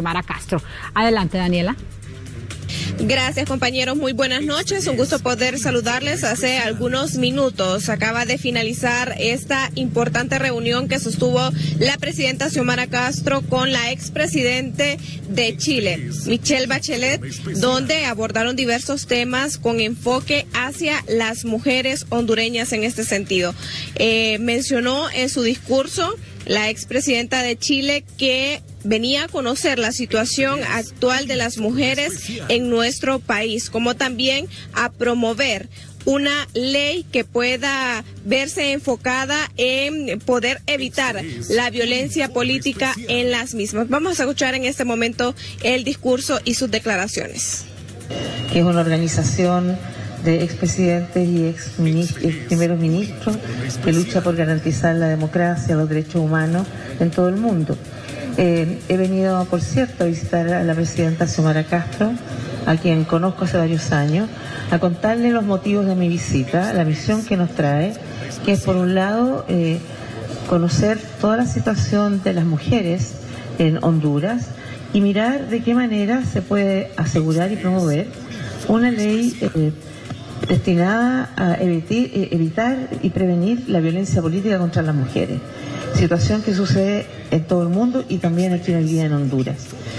Xiomara Castro. Adelante, Daniela. Gracias, compañeros. Muy buenas noches. Un gusto poder saludarles. Hace algunos minutos acaba de finalizar esta importante reunión que sostuvo la presidenta Xiomara Castro con la expresidente de Chile, Michelle Bachelet, donde abordaron diversos temas con enfoque hacia las mujeres hondureñas en este sentido. Mencionó en su discurso la expresidenta de Chile que venía a conocer la situación actual de las mujeres en nuestro país, como también a promover una ley que pueda verse enfocada en poder evitar la violencia política en las mismas. Vamos a escuchar en este momento el discurso y sus declaraciones. Que es una organización de expresidentes y ex primeros ministros que lucha por garantizar la democracia, los derechos humanos en todo el mundo. He venido, por cierto, a visitar a la presidenta Xiomara Castro, a quien conozco hace varios años, a contarle los motivos de mi visita, la misión que nos trae, que es por un lado conocer toda la situación de las mujeres en Honduras y mirar de qué manera se puede asegurar y promover una ley destinada a evitar y prevenir la violencia política contra las mujeres, situación que sucede en todo el mundo y también aquí hoy día en Honduras.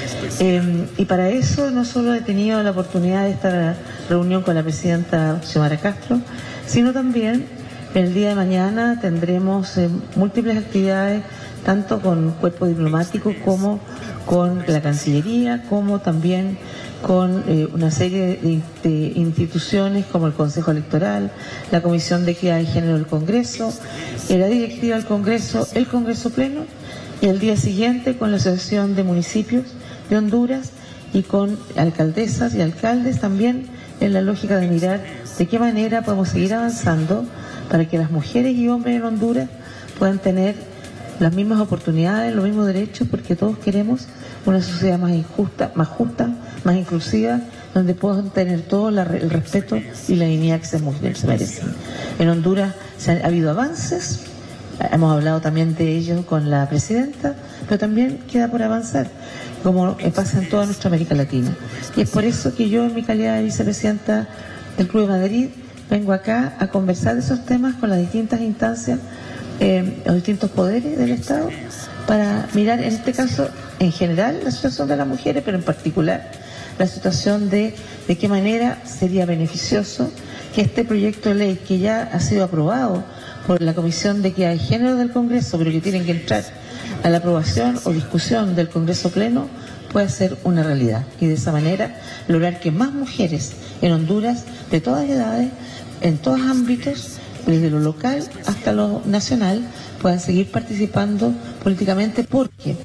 Y para eso no solo he tenido la oportunidad de esta reunión con la presidenta Xiomara Castro, sino también el día de mañana tendremos múltiples actividades, tanto con cuerpo diplomático como con la Cancillería, como también con una serie de instituciones como el Consejo Electoral, la Comisión de Equidad de Género del Congreso, la directiva del Congreso, el Congreso Pleno, y el día siguiente con la Asociación de Municipios de Honduras y con alcaldesas y alcaldes también, en la lógica de mirar de qué manera podemos seguir avanzando para que las mujeres y hombres en Honduras puedan tener las mismas oportunidades, los mismos derechos, porque todos queremos una sociedad más justa, más inclusiva, donde puedan tener todo el respeto y la dignidad que se merecen. En Honduras ha habido avances, hemos hablado también de ello con la presidenta, pero también queda por avanzar, como pasa en toda nuestra América Latina. Y es por eso que yo, en mi calidad de vicepresidenta del Club de Madrid, vengo acá a conversar de esos temas con las distintas instancias, los distintos poderes del Estado, para mirar en este caso en general la situación de las mujeres, pero en particular la situación de qué manera sería beneficioso que este proyecto de ley, que ya ha sido aprobado por la Comisión de Equidad de Género del Congreso, pero que tiene que entrar a la aprobación o discusión del Congreso Pleno, pueda ser una realidad, y de esa manera lograr que más mujeres en Honduras, de todas edades, en todos ámbitos, desde lo local hasta lo nacional, puedan seguir participando políticamente, porque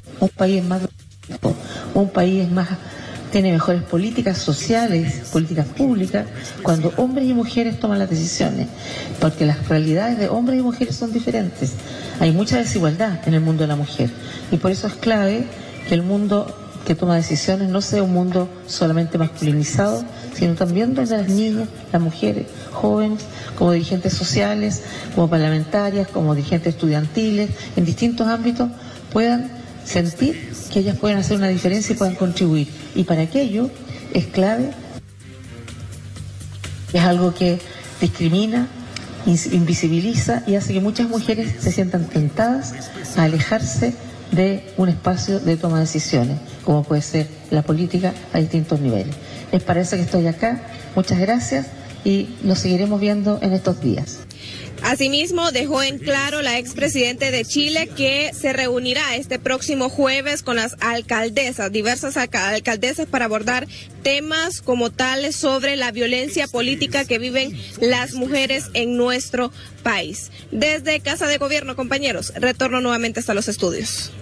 un país tiene mejores políticas sociales, políticas públicas, cuando hombres y mujeres toman las decisiones, porque las realidades de hombres y mujeres son diferentes. Hay mucha desigualdad en el mundo de la mujer, y por eso es clave que el mundo que toma decisiones no sea un mundo solamente masculinizado, sino también donde las niñas, las mujeres, jóvenes, como dirigentes sociales, como parlamentarias, como dirigentes estudiantiles, en distintos ámbitos, puedan sentir que ellas pueden hacer una diferencia y puedan contribuir. Y para aquello es clave, es algo que discrimina, invisibiliza y hace que muchas mujeres se sientan tentadas a alejarse de un espacio de toma de decisiones, como puede ser la política a distintos niveles. Es para eso que estoy acá. Muchas gracias y nos seguiremos viendo en estos días. Asimismo, dejó en claro la expresidente de Chile que se reunirá este próximo jueves con las alcaldesas, diversas alcaldesas, para abordar temas como tales sobre la violencia política que viven las mujeres en nuestro país. Desde Casa de Gobierno, compañeros, retorno nuevamente hasta los estudios.